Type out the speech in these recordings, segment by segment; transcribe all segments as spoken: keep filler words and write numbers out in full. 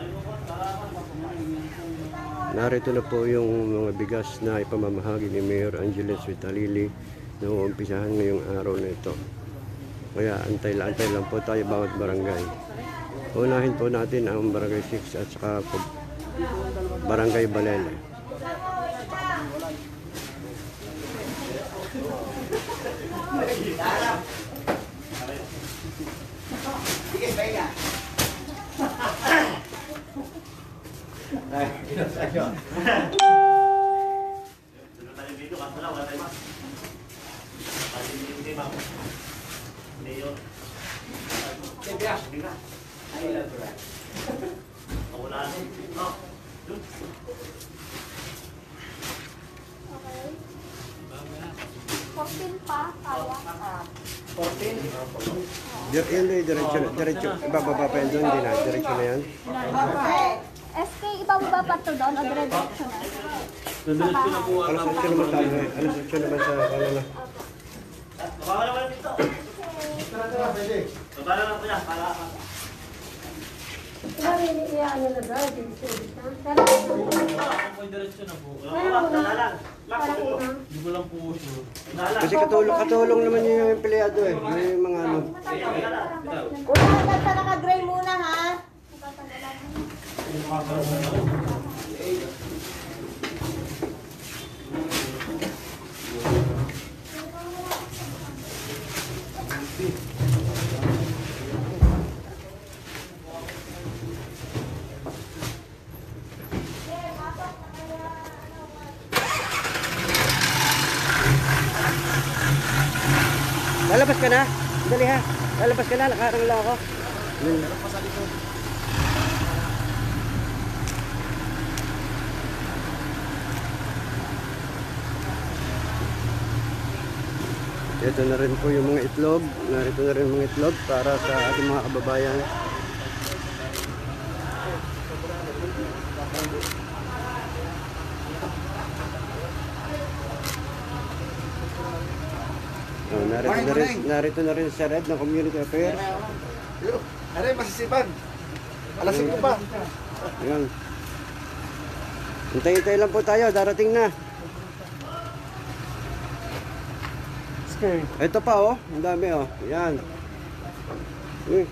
Narito na po yung mga bigas na ipamamahagi ni Mayor Angeles Halili na uumpisahan ngayong araw na ito. Kaya antay-antay lang po tayo bawat barangay. Unahin po natin ang barangay six at saka barangay Balele. fourteen pa, kaya. fourteen? Yun, diretso na. Diretso. Ibababa pa yun doon, hindi na. Diretso na yan. S K, ibababa pa ito doon, o diretso na. Diretso na po. Alas otso naman tayo eh. Alas otso naman sa kanila. Baba naman dito. Baba naman po yan. Para ka. Diretso na po. Wala lang. Hindi ko lang po sure. Kasi katulong, katulong naman yung empleyado eh. May mga ano. Una, sa naka-gray muna ha. Lalabas ka na? Dali ha. Lalabas ka na. Nakarang lang ako. Ito na rin po yung mga itlog. Narito na rin mga itlog para sa ating mga kababayan. Oh, narito, na rin, narito na rin sa red ng Community Affairs. Ano yung masisipan? Alas singko pa. Ayan. Hintay-hintay lang po tayo, darating na. Ito pa oh, ang dami oh. Yan. Eh.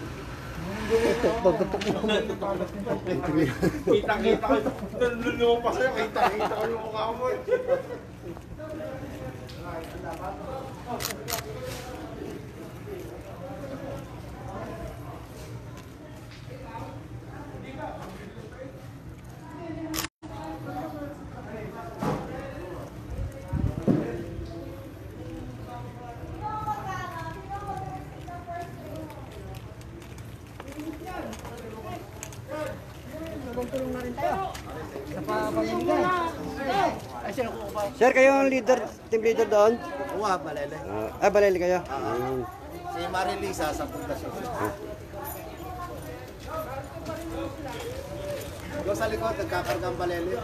Kita-kita ko. Lulungo pa sa'yo. Kita-kita ko yung mukha mo. Tulong na rin tayo. Sa pamimigay. Sir, kayo ang leader, team leader doon? Oo, Balele. Uh, ah, Balele kayo? Uh, Si Marilisa sa pundasyon. Doon sa likod, nagkakarga ang Balele.